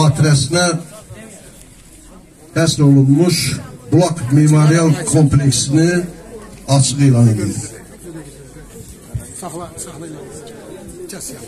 xatirəsinə həsr olunmuş blok memorial kompleksini açıq elan edilir. Saxla, kəs ya.